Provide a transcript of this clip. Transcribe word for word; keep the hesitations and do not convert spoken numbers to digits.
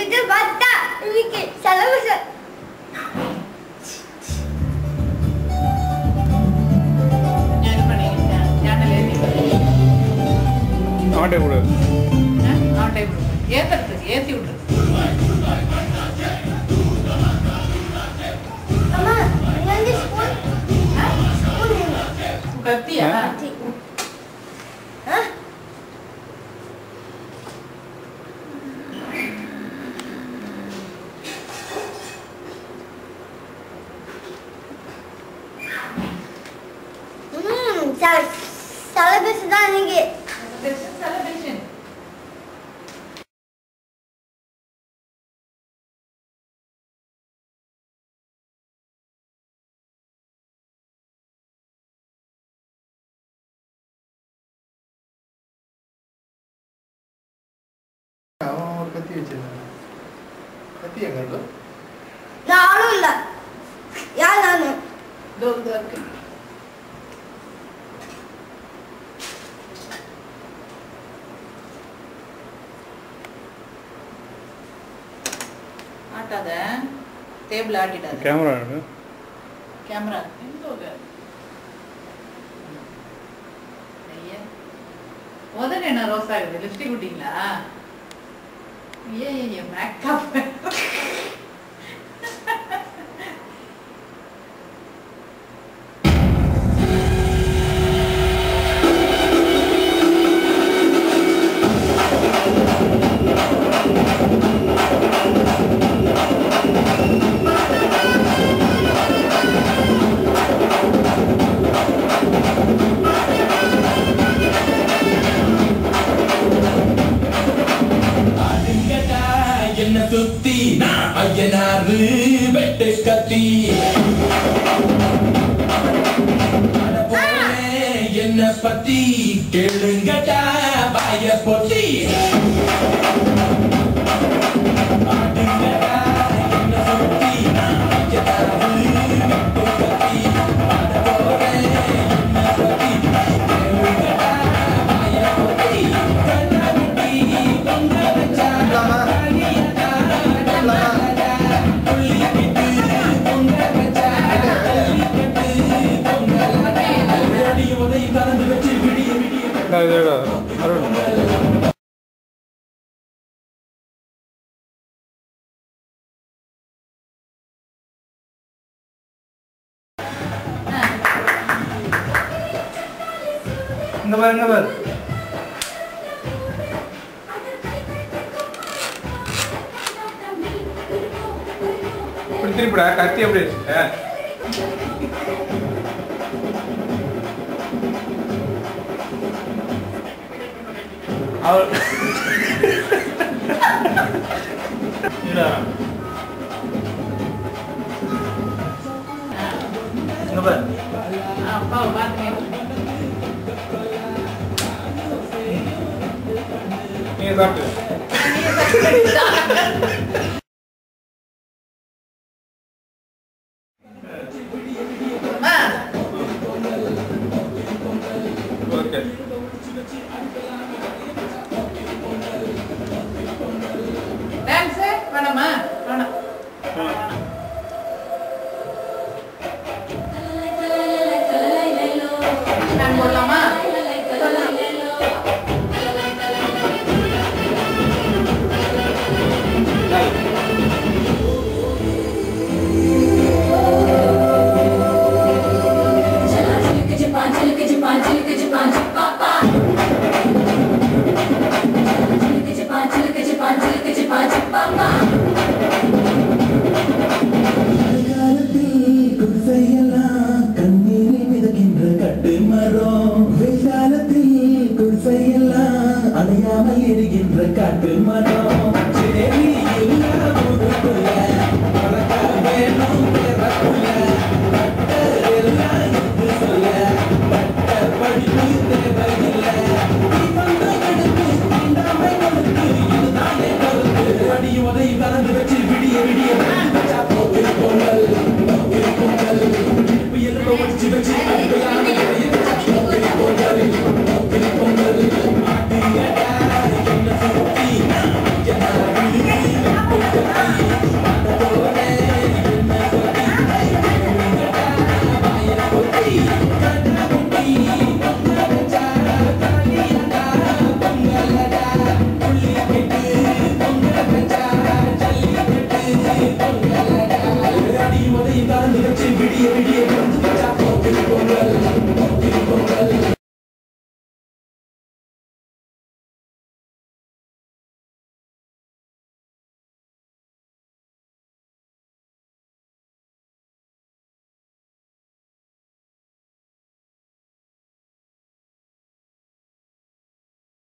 இது பார்த்தா இன்னைக்கு செலவு ஆட்டை விடு ஆட்டை விடு ஏத்துறது ஏத்தி விடு அம்மா இந்த ஸ்பூன் ஸ்பூன் கத்தியா ஆ ம் சார் செலபஸ் தான் நீங்க celebration அவன் கத்தி வச்சிருக்கான் கத்தி எங்க இருக்கு நானும் இல்ல யார் நானு தோல்தா இருக்கு ஆட்டாத டேபிள் ஆட்டிடாத கேமரா எடு கேமரா எங்கோக ஐயா உடனே என்ன ரோஸ் ஆகுது லிப்ஸ்டிக் விட்டீங்களா ஏ ஏ மேக்கப் சுத்தி ஐயனாரு வெட்டு கத்தி என்ன பத்தி கேளுங்கடா பாய பொத்தி இங்க பாரு இங்க பாரு இப்படி திருப்பிடா கத்தி எப்படி வச்சுட்ட அவர் இங்க பாரு அப்பா பாத்துங்க நீங்க சாப்பிட்டு ஓகே டான்ஸ் வேணாமா வேணாம் நான் போடலாமா காட்டு மரம் Yeah. கலந்து வச்சு விடிய விடிய வந்து